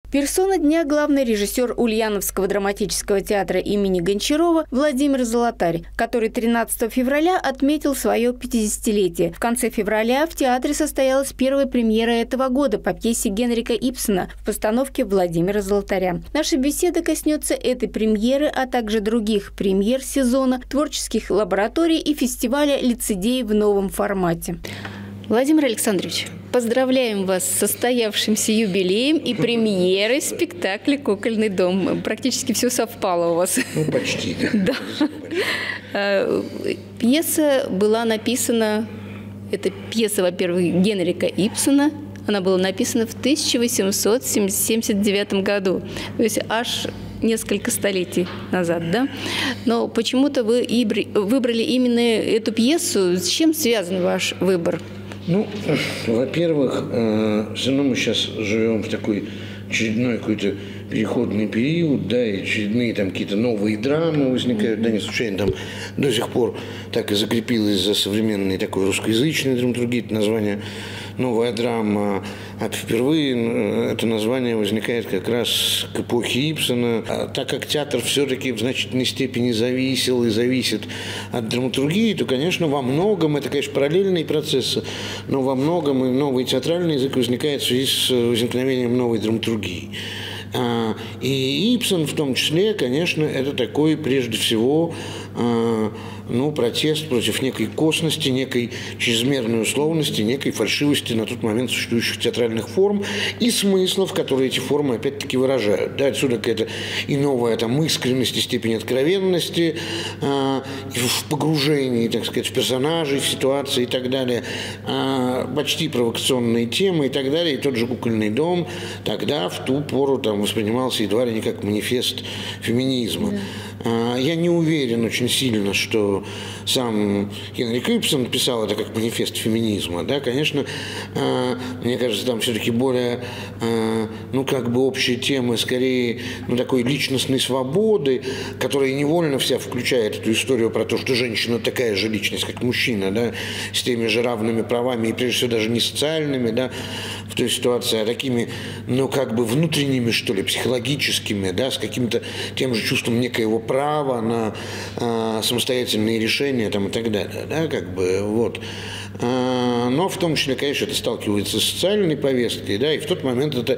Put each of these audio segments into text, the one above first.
Персона дня – главный режиссер Ульяновского драматического театра имени Гончарова Владимир Золотарь, который 13 февраля отметил свое 50-летие. В конце февраля в театре состоялась первая премьера этого года по пьесе Генрика Ибсена в постановке Владимира Золотаря. Наша беседа коснется этой премьеры, а также других премьер сезона, творческих лабораторий и фестиваля лицедей в новом формате. Владимир Александрович, поздравляем вас с состоявшимся юбилеем и премьерой спектакля «Кукольный дом». Практически все совпало у вас. Ну, почти. Да. Пьеса была написана, это пьеса, во-первых, Генрика Ибсена. Она была написана в 1879 году, то есть аж несколько столетий назад, да? Но почему-то вы выбрали именно эту пьесу. С чем связан ваш выбор? Ну, во-первых, все равно мы сейчас живем в такой очередной какой-то переходный период, да, и очередные там какие-то новые драмы возникают, да, не случайно там до сих пор так и закрепилось за современной такой русскоязычной драматургией это название «Новая драма», а впервые это название возникает как раз к эпохе Ибсена. А так как театр все-таки в значительной степени зависел и зависит от драматургии, то, конечно, во многом, это, конечно, параллельные процессы, но во многом и новый театральный язык возникает в связи с возникновением новой драматургии. И Ибсен в том числе, конечно, это такой, прежде всего, протест против некой косности, некой чрезмерной условности, некой фальшивости на тот момент существующих театральных форм и смыслов, которые эти формы опять-таки выражают. Да, отсюда какая-то и новая там искренность и степень откровенности в погружении, так сказать, в персонажей, в ситуации и так далее, почти провокационные темы и так далее. И тот же «Кукольный дом» тогда, в ту пору, там, воспринимался едва ли не как манифест феминизма. Я не уверен очень сильно, что сам Генрик Ибсен писал это как манифест феминизма. Да, конечно, мне кажется, там все-таки более, общие темы, скорее, такой личностной свободы, которая невольно вся включает эту историю про то, что женщина такая же личность, как мужчина, да, с теми же равными правами, и прежде всего даже не социальными, да, в той ситуации, а такими, внутренними, что ли, психологическими, да, с каким-то тем же чувством некоего права на самостоятельные решения там, и так далее. Да, вот. Но в том числе, конечно, это сталкивается с социальной повесткой, да, и в тот момент это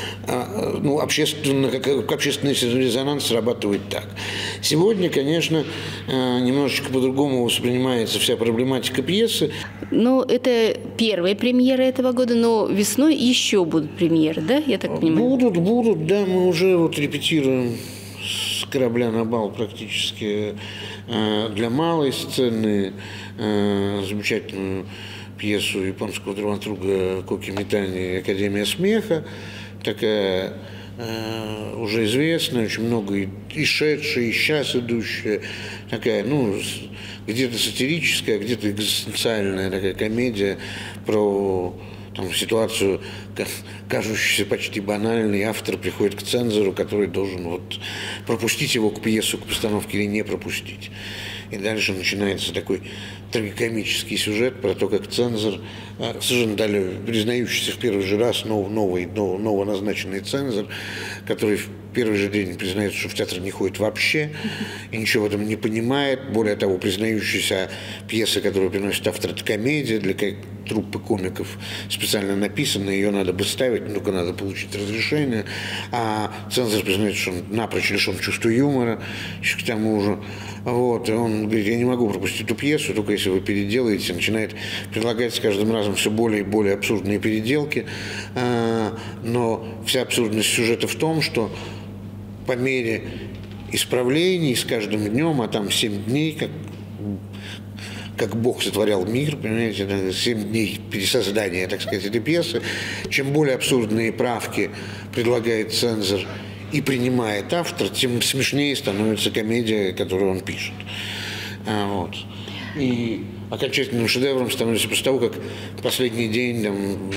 как общественный резонанс срабатывает так. Сегодня, конечно, немножечко по-другому воспринимается вся проблематика пьесы. Это первая премьера этого года, но весной еще будут премьеры, да, я так понимаю? Будут, да, мы уже репетируем с корабля на бал практически для малой сцены замечательную пьесу японского драматурга Коки Митани «Академия смеха», такая уже известная, очень много и шедшая, и сейчас идущая, такая, где-то сатирическая, где-то экзистенциальная такая комедия про ситуацию, кажущуюся почти банальной. Автор приходит к цензору, который должен пропустить его к пьесу, к постановке или не пропустить. И дальше начинается такой трагикомический сюжет про то, как цензор, совершенно далее признающийся в первый же раз новоназначенный цензор, который в первый же день признается, что в театр не ходит вообще и ничего в этом не понимает. Более того, признающийся пьеса, которую приносит автор, это комедия для труппы комиков, специально написанная, ее надо бы ставить, только надо получить разрешение. А цензор признается, что он напрочь лишен чувства юмора, еще к тому же. Вот, и он говорит, я не могу пропустить эту пьесу, только если вы переделаете, начинает предлагать с каждым разом все более и более абсурдные переделки. Но вся абсурдность сюжета в том, что по мере исправлений с каждым днем, а там 7 дней, как Бог сотворял мир, понимаете, 7 дней пересоздания, так сказать, этой пьесы, чем более абсурдные правки предлагает цензор и принимает автор, тем смешнее становится комедия, которую он пишет. Вот. И окончательным шедевром становится после того, как последний день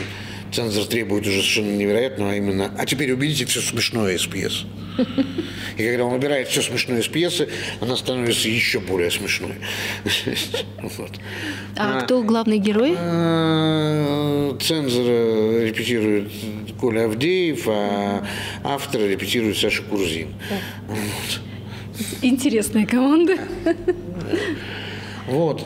цензор требует уже совершенно невероятного, а именно, а теперь уберите все смешное из пьесы. И когда он убирает все смешное из пьесы, она становится еще более смешной. А кто главный герой? Цензор репетирует Коля Авдеев, а автор репетирует Саша Курзин. Интересная команда. Вот.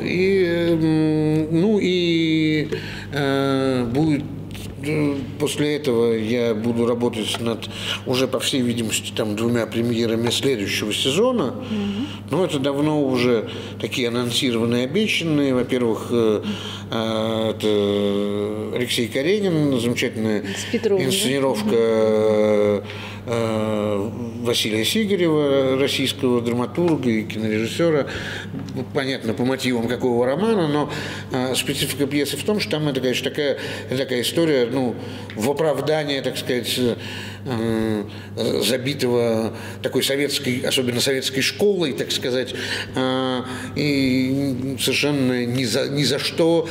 И будет после этого я буду работать над уже, по всей видимости, там 2 премьерами следующего сезона. Но это давно уже такие анонсированные, обещанные. Во-первых, это Алексей Каренин, замечательная инсценировка Василия Сигарева, российского драматурга и кинорежиссера. Понятно, по мотивам какого романа, но специфика пьесы в том, что там это, конечно, такая история, ну, в оправдание, так сказать, забитого такой советской, особенно советской школой, так сказать, и совершенно ни за что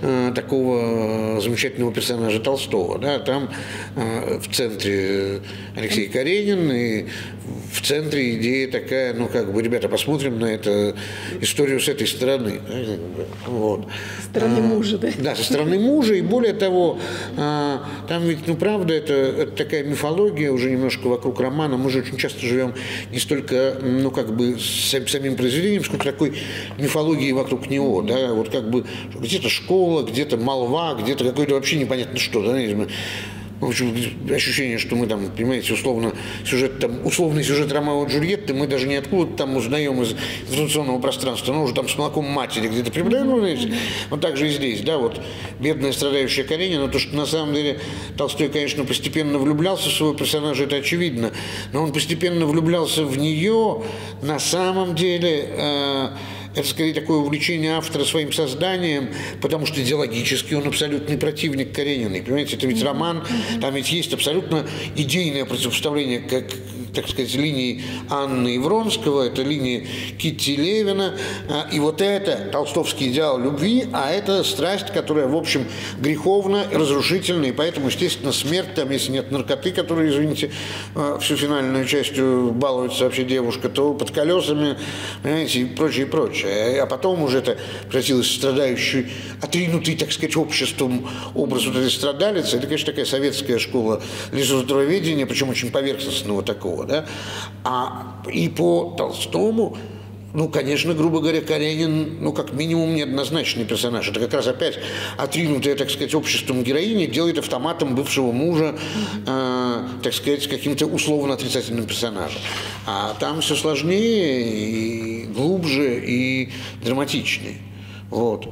такого замечательного персонажа Толстого. Да? Там в центре Алексей Каренин, и в центре идея такая, ну, как бы, ребята, посмотрим на эту историю с этой стороны. Вот. Со стороны мужа, да? Да, со стороны мужа, и более того, там ведь, ну, правда, это такая мифология уже немножко вокруг романа. Мы же очень часто живем не столько, ну, как бы, самим произведением, сколько такой мифологией вокруг него, да, вот как бы где-то школа, где-то молва, где-то какое-то вообще непонятно что, да, в общем, ощущение, что мы там, понимаете, условный сюжет Ромео и Джульетты мы даже не откуда там узнаем из информационного пространства, но уже там с молоком матери где-то преподаем, вот так же и здесь, да, вот бедная страдающая Каренина, то, что на самом деле Толстой, конечно, постепенно влюблялся в своего персонажа, это очевидно, но он постепенно влюблялся в нее, на самом деле, это скорее такое увлечение автора своим созданием, потому что идеологически он абсолютный противник Карениной. Понимаете, это ведь роман, там ведь есть абсолютно идейное противопоставление, как, так сказать, линии Анны и Вронского, это линии Китти Левина, и вот это толстовский идеал любви, а это страсть, которая, в общем, греховна, разрушительна, и поэтому, естественно, смерть, там, если нет наркоты, которая, извините, всю финальную частью балуется вообще девушка, то под колесами, понимаете, и прочее, и прочее. А потом уже это превратилось в страдающий, отринутый, так сказать, обществом образ вот этой страдалицы. Это, конечно, такая советская школа литературоведения, причем очень поверхностного такого, да. И по Толстому, ну, конечно, грубо говоря, Каренин, ну, как минимум, неоднозначный персонаж. Это как раз опять отринутая, так сказать, обществом героиня делает автоматом бывшего мужа, так сказать, каким-то условно отрицательным персонажем. А там все сложнее, и глубже, и драматичнее. Вот.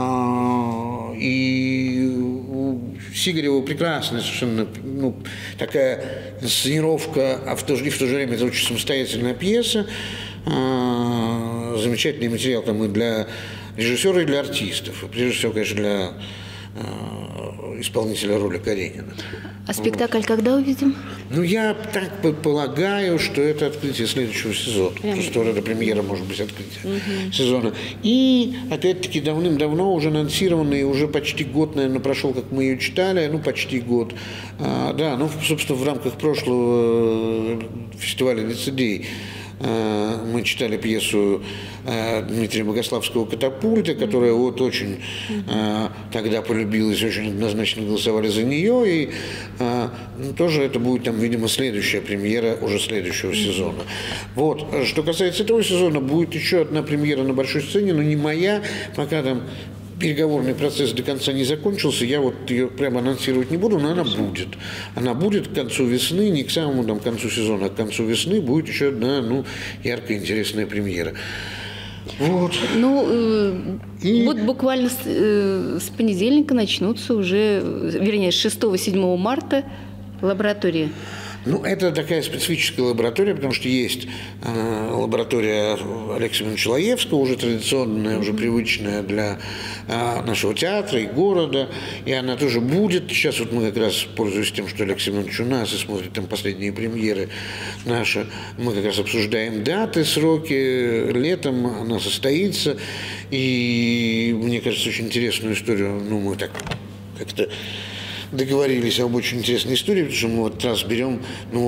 И у Сигарева прекрасная совершенно, ну, такая инсценировка, а в то же время это очень самостоятельная пьеса. Замечательный материал там и для режиссера, и для артистов. И прежде всего, конечно, для исполнителя роли Каренина. А спектакль когда увидим? Ну, я так полагаю, что это открытие следующего сезона. Просто вот эта премьера может быть открытие сезона. И, опять-таки, давным-давно уже анонсированный, уже почти год, наверное, прошел, как мы ее читали, ну, почти год. Да, ну, собственно, в рамках прошлого фестиваля «Лицедей» мы читали пьесу Дмитрия Богославского «Катапульта», которая вот очень тогда полюбилась, очень однозначно голосовали за нее, и тоже это будет там, видимо, следующая премьера уже следующего сезона. Вот. Что касается этого сезона, будет еще одна премьера на большой сцене, но не моя, пока там переговорный процесс до конца не закончился, я вот ее прямо анонсировать не буду, но она будет. Она будет к концу весны, не к самому там концу сезона, а к концу весны будет еще одна, ну, яркая, интересная премьера. Вот. Ну, вот буквально с понедельника начнутся уже, вернее, с 6-7 марта лаборатории. Ну, это такая специфическая лаборатория, потому что есть лаборатория Алексея Ивановича Лаевского, уже традиционная, уже привычная для нашего театра и города, и она тоже будет. Сейчас вот мы как раз, пользуясь тем, что Алексей Иванович у нас и смотрит там последние премьеры наши, мы как раз обсуждаем даты, сроки. Летом она состоится, и мне кажется, очень интересную историю, ну, мы так как-то договорились об очень интересной истории, потому что мы вот раз берем,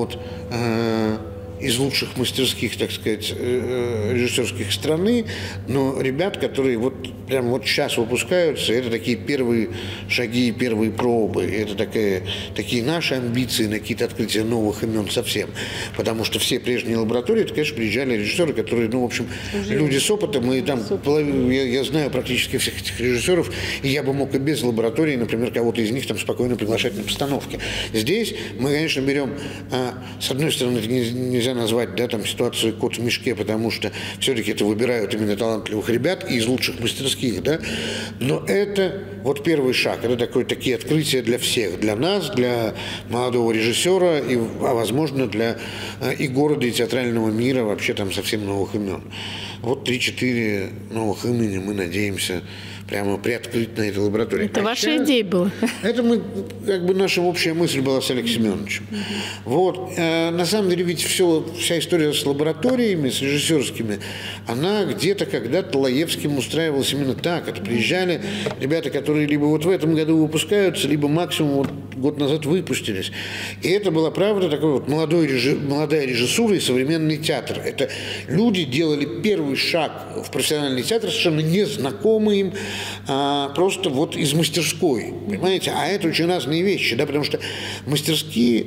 из лучших мастерских, так сказать, режиссерских страны, но ребят, которые вот прямо вот сейчас выпускаются, это такие первые шаги, первые пробы, это такие наши амбиции на какие-то открытия новых имен совсем, потому что все прежние лаборатории, это, конечно, приезжали режиссеры, которые, в общем, люди с опытом, и там я знаю практически всех этих режиссеров, и я бы мог и без лаборатории, например, кого-то из них там спокойно приглашать на постановки. Здесь мы, конечно, берем, с одной стороны, это нельзя назвать, да, там, ситуацию кот в мешке, потому что все-таки это выбирают именно талантливых ребят из лучших мастерских, да, но это вот первый шаг, это такие открытия для всех, для нас, для молодого режиссера, а возможно для и города, и театрального мира, вообще там совсем новых имен. Вот 3-4 новых имени мы надеемся прямо приоткрыть на этой лаборатории. Это ваша идея была? Это наша общая мысль была с Олегом Семеновичем. Вот. На самом деле ведь вся история с лабораториями, с режиссерскими, она где-то когда-то Лаевским устраивалась именно так. Это приезжали ребята, которые либо вот в этом году выпускаются, либо максимум вот год назад выпустились. И это была, правда, такой вот молодая режиссура и современный театр. Это люди делали первый шаг в профессиональный театр, совершенно незнакомый им, просто вот из мастерской, понимаете? А это очень разные вещи, да, потому что мастерские,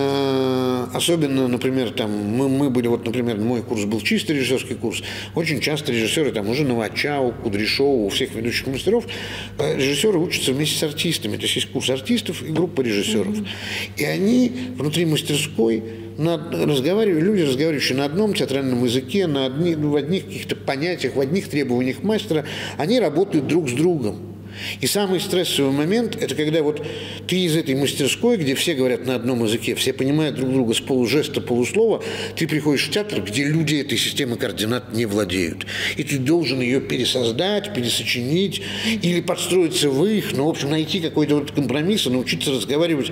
особенно, например, там, мы были, вот, например, мой курс был чисто режиссерский курс, очень часто режиссеры, там, уже Новачау, Кудряшова, у всех ведущих мастеров, режиссеры учатся вместе с артистами, то есть есть курс артистов и группа режиссеров. И они внутри мастерской люди, разговаривающие на одном театральном языке, в одних каких-то понятиях, в одних требованиях мастера, они работают друг с другом. И самый стрессовый момент – это когда вот ты из этой мастерской, где все говорят на одном языке, все понимают друг друга с полужеста, полуслова, ты приходишь в театр, где люди этой системы координат не владеют. И ты должен ее пересоздать, пересочинить или подстроиться в их, в общем, найти какой-то вот компромисс и научиться разговаривать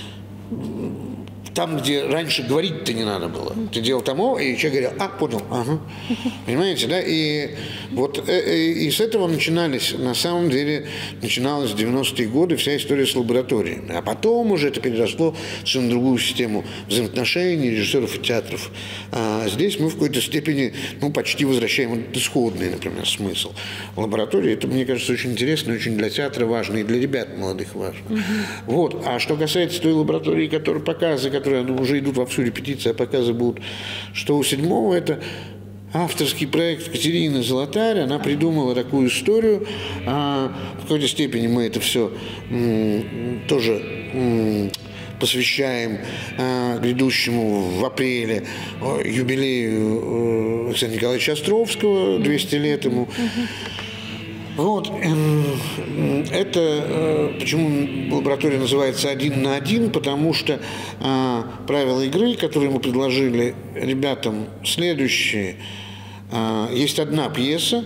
там, где раньше говорить-то не надо было. Ты делал тому, и человек говорил, понял, ага. Понимаете, да? И вот и с этого начиналось в 90-е годы вся история с лабораторией. А потом уже это переросло в совершенно другую систему взаимоотношений режиссеров и театров. А здесь мы в какой-то степени, почти возвращаем исходный, например, смысл. Лаборатория, это, мне кажется, очень интересно, очень для театра важно, и для ребят молодых важно. Вот. А что касается той лаборатории, которые уже идут вовсю репетиции, а показы будут, что у 7-го это авторский проект Катерины Золотарь. Она придумала такую историю. В какой-то степени мы это все тоже посвящаем грядущему в апреле юбилею Александра Николаевича Островского, 200 лет ему. Вот. Это почему лаборатория называется «1 на 1», потому что правила игры, которые мы предложили ребятам, следующие. Есть одна пьеса,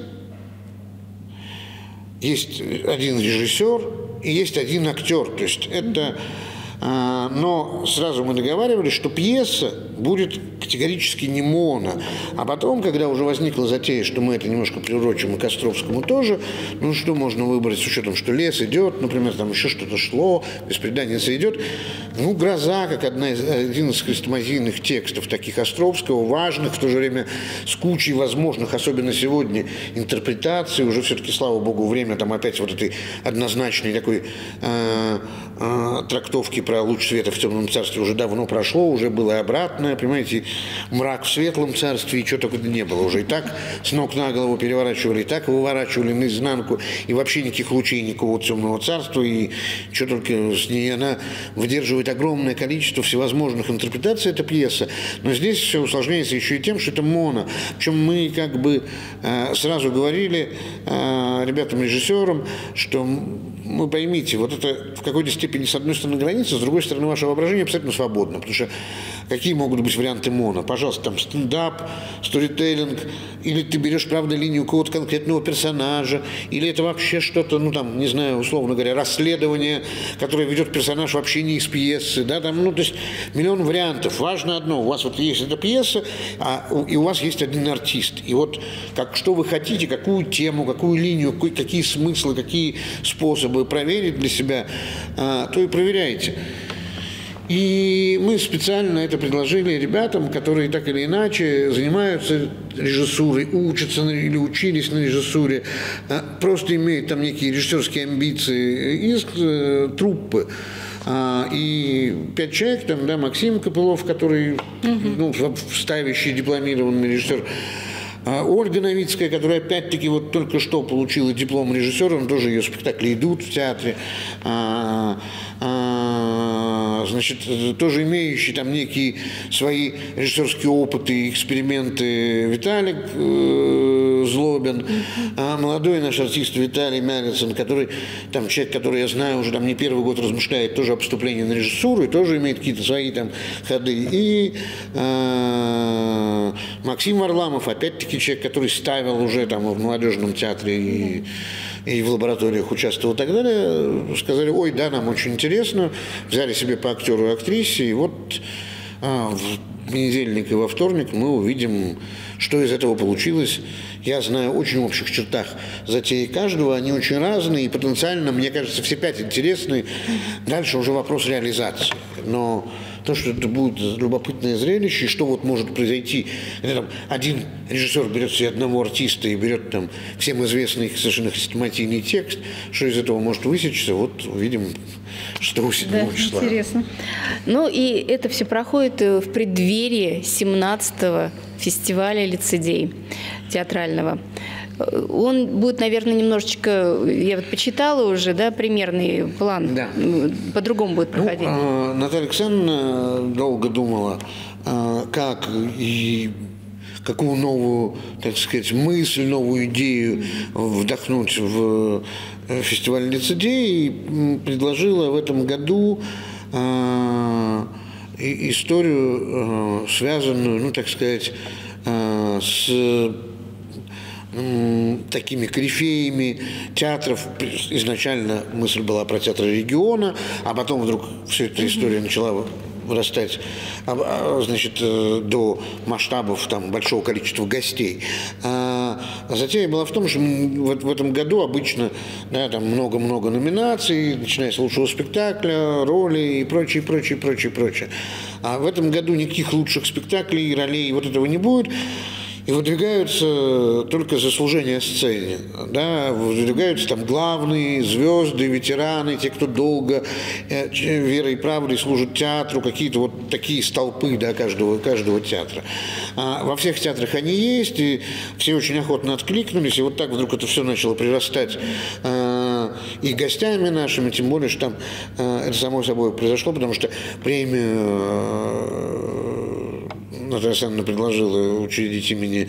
есть один режиссер и есть один актер. То есть это... Но сразу мы договаривались, что пьеса будет категорически не моно. А потом, когда уже возникла затея, что мы это немножко приурочим и к Островскому тоже, что можно выбрать с учетом, что лес идет, например, там еще что-то шло, беспреданница идет. «Гроза», как один из хрестоматийных текстов таких Островского, важных, в то же время с кучей возможных, особенно сегодня, интерпретаций. Уже все-таки, слава богу, время там опять вот этой однозначной такой трактовки про луч света в темном царстве уже давно прошло, уже было и обратное, понимаете, мрак в светлом царстве, и чего только не было. Уже и так с ног на голову переворачивали, и так выворачивали наизнанку, и вообще никаких лучей никакого темного царства, и что только с ней она выдерживает огромное количество всевозможных интерпретаций, эта пьеса. Но здесь все усложняется еще и тем, что это моно. Причем мы как бы сразу говорили ребятам-режиссерам, что вы поймите, вот это в какой-то степени с одной стороны граница, с другой стороны ваше воображение абсолютно свободно, потому что Какие могут быть варианты моно? Пожалуйста, там стендап, сторителлинг, или ты берешь, правда, линию какого-то конкретного персонажа, или это вообще что-то, ну, там, не знаю, условно говоря, расследование, которое ведет персонаж вообще не из пьесы, да, там, ну, то есть миллион вариантов. Важно одно, у вас вот есть эта пьеса, и у вас есть один артист. И вот что вы хотите, какую тему, какую линию, какие смыслы, какие способы проверить для себя, то и проверяйте. И мы специально это предложили ребятам, которые так или иначе занимаются режиссурой, учатся или учились на режиссуре, просто имеют там некие режиссерские амбиции из труппы. И 5 человек, там, да, Максим Копылов, который, ну, ставящий дипломированный режиссер, Ольга Новицкая, которая опять-таки вот только что получила диплом режиссера, тоже ее спектакли идут в театре, значит, тоже имеющий там некие свои режиссерские опыты, эксперименты Виталик Злобин, молодой наш артист Виталий Мялицын, который, там, человек, который я знаю, уже там не первый год размышляет тоже о поступлении на режиссуру и тоже имеет какие-то свои там ходы. И Максим Варламов, опять-таки человек, который ставил уже там в молодежном театре и в лабораториях участвовал и так далее, сказали: ой, да, нам очень интересно, взяли себе по актеру и актрисе, и вот в понедельник и во вторник мы увидим, что из этого получилось. Я знаю очень в общих чертах затеи каждого, они очень разные, и потенциально, мне кажется, все 5 интересны. Дальше уже вопрос реализации. Но то, что это будет любопытное зрелище, что вот может произойти, когда там один режиссер берет себе одного артиста и берет там всем известный совершенно хрестоматийный текст, что из этого может высечься, вот увидим 6-7 числа. Интересно. Ну и это все проходит в преддверии 17-го фестиваля «Лицедей» театрального. Он будет, наверное, немножечко, я вот почитала уже, да, примерный план, да. По-другому будет проходить. Ну, Наталья Александровна долго думала, как и какую новую, так сказать, мысль, новую идею вдохнуть в фестиваль «Лицедей», и предложила в этом году историю, связанную, ну, так сказать, с такими корифеями театров. Изначально мысль была про театр региона, а потом вдруг вся эта история начала вырастать, значит, до масштабов там большого количества гостей. Затея была в том, что в этом году обычно, да, там много-много номинаций, начиная с лучшего спектакля, роли и прочее, прочее, прочее, прочее. А в этом году никаких лучших спектаклей, ролей, вот этого не будет. И выдвигаются только заслужения сцене, да, выдвигаются там главные звезды, ветераны, те, кто долго верой и правдой служат театру, какие-то вот такие столпы, да, каждого театра. Во всех театрах они есть, и все очень охотно откликнулись, и вот так вдруг это все начало прирастать и гостями нашими, тем более, что там это само собой произошло, потому что премию Наталья Александровна предложила учредить имени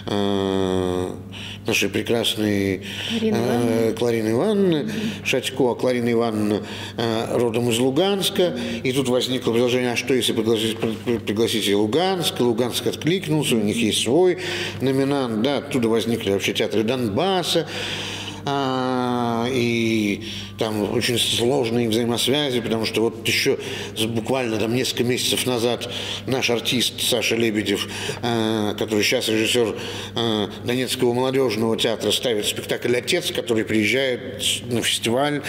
нашей прекрасной Кларины Ивановны Шатько. Кларина Ивановна родом из Луганска. И тут возникло предложение: а что если пригласить и Луганск? Луганск откликнулся, у них есть свой номинант. Да, оттуда возникли вообще театры Донбасса. И там очень сложные взаимосвязи, потому что вот еще буквально там несколько месяцев назад наш артист Саша Лебедев, который сейчас режиссер Донецкого молодежного театра, ставит спектакль «Отец», который приезжает на фестиваль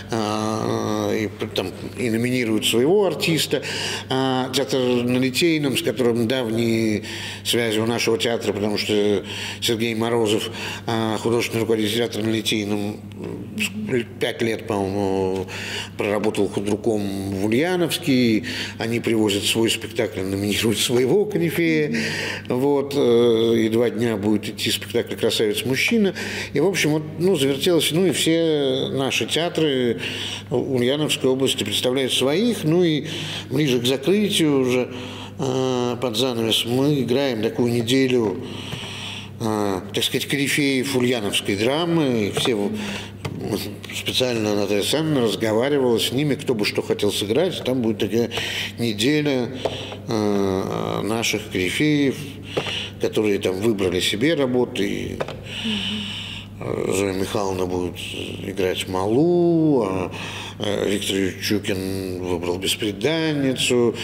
и номинирует своего артиста. Театр на Литейном, с которым давние связи у нашего театра, потому что Сергей Морозов, художественный руководитель театра на Литейном, 5 лет, по-моему, проработал худруком в Ульяновске. Они привозят свой спектакль, номинируют своего корифея. Вот. И 2 дня будет идти спектакль «Красавец-мужчина». И, в общем, вот, ну, завертелось. Ну, и все наши театры Ульяновской области представляют своих. Ну, и ближе к закрытию уже под занавес мы играем такую неделю, так сказать, корифеев ульяновской драмы. И все специально Наталья Александровна разговаривала с ними, кто бы что хотел сыграть. Там будет такая неделя наших корифеев, которые там выбрали себе работы. И Зоя Михайловна будет играть Малу, а Виктор Чукин выбрал «Бесприданницу»,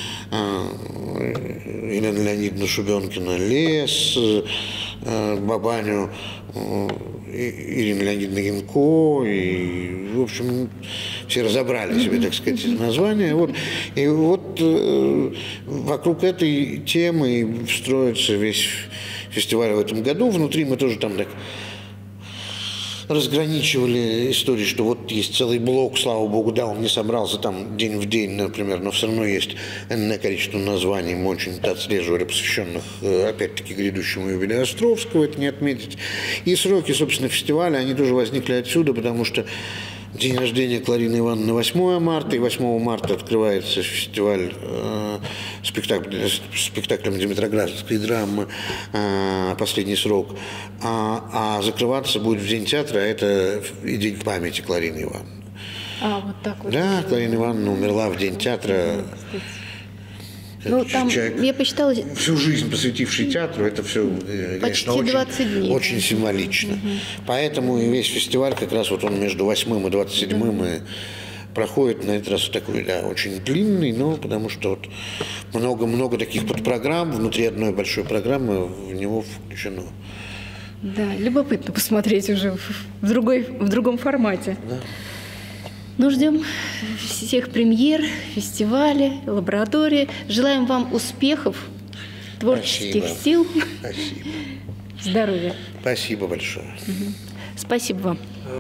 Елена Леонидовна Шубенкина «Лес», Бабаню Ирина Леонидовна Янко, и, в общем, все разобрали себе, так сказать, названия. Вот. И вот вокруг этой темы строится весь фестиваль в этом году. Внутри мы тоже там так разграничивали истории, что вот есть целый блок, слава богу, да, он не собрался там день в день, например, но все равно есть энное количество названий, мы очень отслеживали, посвященных, опять-таки, грядущему юбилею Островского, это не отметить. И сроки, собственно, фестиваля, они тоже возникли отсюда, потому что день рождения Кларины Ивановны 8 марта, и 8 марта открывается фестиваль спектаклем Димитроградской драмы «Последний срок», а закрываться будет в День театра, а это и День памяти Кларины Ивановны. Вот так вот. Да, Кларина Ивановна умерла в День театра. Там, я посчитала, всю жизнь посвятивший театру, это все, почти конечно, 20 дней. Очень символично. Поэтому и весь фестиваль, как раз вот он между 8 и 27 и проходит на этот раз такой, да, очень длинный, но потому что вот много-много таких подпрограмм, внутри одной большой программы в него включено. Да, любопытно посмотреть уже в другом формате. Да. Ну, ждем всех премьер, фестивалей, лабораторий. Желаем вам успехов, творческих сил, Спасибо. здоровья. Спасибо большое. Спасибо вам.